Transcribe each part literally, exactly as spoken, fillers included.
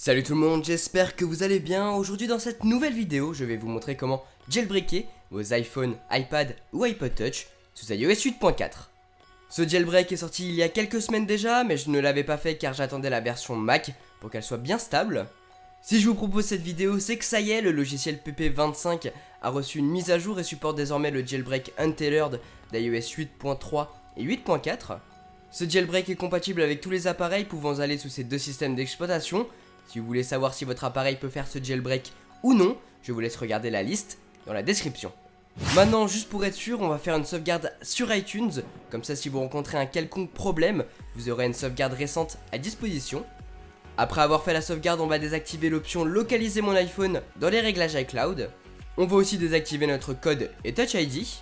Salut tout le monde, j'espère que vous allez bien. Aujourd'hui dans cette nouvelle vidéo, je vais vous montrer comment jailbreaker vos iPhone, iPad ou iPod Touch sous i O S huit point quatre. Ce jailbreak est sorti il y a quelques semaines déjà, mais je ne l'avais pas fait car j'attendais la version Mac pour qu'elle soit bien stable. Si je vous propose cette vidéo, c'est que ça y est, le logiciel P P vingt-cinq a reçu une mise à jour et supporte désormais le jailbreak Untailored d'i O S huit point trois et huit point quatre. Ce jailbreak est compatible avec tous les appareils pouvant aller sous ces deux systèmes d'exploitation. Si vous voulez savoir si votre appareil peut faire ce jailbreak ou non, je vous laisse regarder la liste dans la description. Maintenant, juste pour être sûr, on va faire une sauvegarde sur iTunes. Comme ça, si vous rencontrez un quelconque problème, vous aurez une sauvegarde récente à disposition. Après avoir fait la sauvegarde, on va désactiver l'option localiser mon iPhone dans les réglages iCloud. On va aussi désactiver notre code et Touch I D.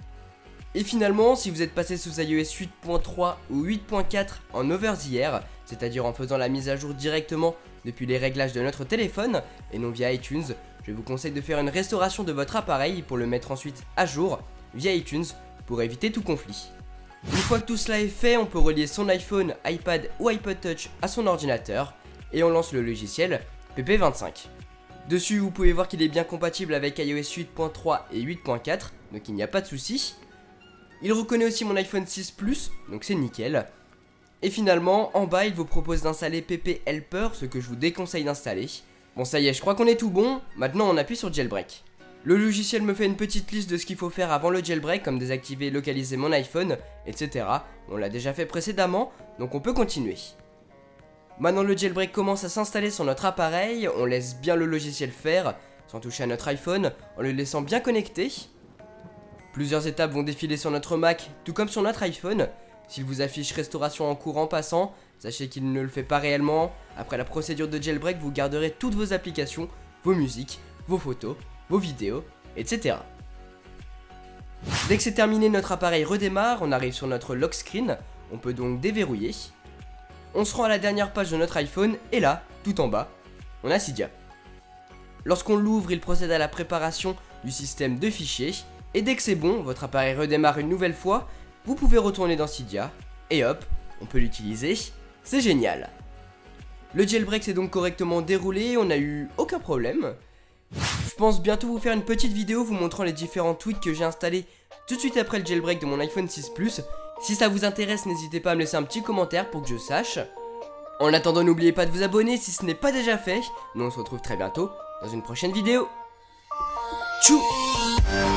Et finalement, si vous êtes passé sous i O S huit point trois ou huit point quatre en over the air, c'est-à-dire en faisant la mise à jour directement depuis les réglages de notre téléphone et non via iTunes, je vous conseille de faire une restauration de votre appareil pour le mettre ensuite à jour via iTunes pour éviter tout conflit. Une fois que tout cela est fait, on peut relier son iPhone, iPad ou iPod Touch à son ordinateur et on lance le logiciel P P vingt-cinq. Dessus, vous pouvez voir qu'il est bien compatible avec i O S huit point trois et huit point quatre, donc il n'y a pas de souci. Il reconnaît aussi mon iPhone six Plus, donc c'est nickel. Et finalement, en bas, il vous propose d'installer P P Helper, ce que je vous déconseille d'installer. Bon, ça y est, je crois qu'on est tout bon. Maintenant, on appuie sur jailbreak. Le logiciel me fait une petite liste de ce qu'il faut faire avant le jailbreak, comme désactiver, localiser mon iPhone, et cetera. On l'a déjà fait précédemment, donc on peut continuer. Maintenant, le jailbreak commence à s'installer sur notre appareil. On laisse bien le logiciel faire, sans toucher à notre iPhone, en le laissant bien connecté. Plusieurs étapes vont défiler sur notre Mac, tout comme sur notre iPhone. S'il vous affiche restauration en cours en passant, sachez qu'il ne le fait pas réellement. Après la procédure de jailbreak, vous garderez toutes vos applications, vos musiques, vos photos, vos vidéos, et cetera. Dès que c'est terminé, notre appareil redémarre, on arrive sur notre lock screen, on peut donc déverrouiller. On se rend à la dernière page de notre iPhone, et là, tout en bas, on a Cydia. Lorsqu'on l'ouvre, il procède à la préparation du système de fichiers, et dès que c'est bon, votre appareil redémarre une nouvelle fois, vous pouvez retourner dans Cydia, et hop, on peut l'utiliser, c'est génial. Le jailbreak s'est donc correctement déroulé, on n'a eu aucun problème. Je pense bientôt vous faire une petite vidéo vous montrant les différents tweaks que j'ai installés tout de suite après le jailbreak de mon iPhone six Plus. Si ça vous intéresse, n'hésitez pas à me laisser un petit commentaire pour que je sache. En attendant, n'oubliez pas de vous abonner si ce n'est pas déjà fait. Nous on se retrouve très bientôt dans une prochaine vidéo. Tchou!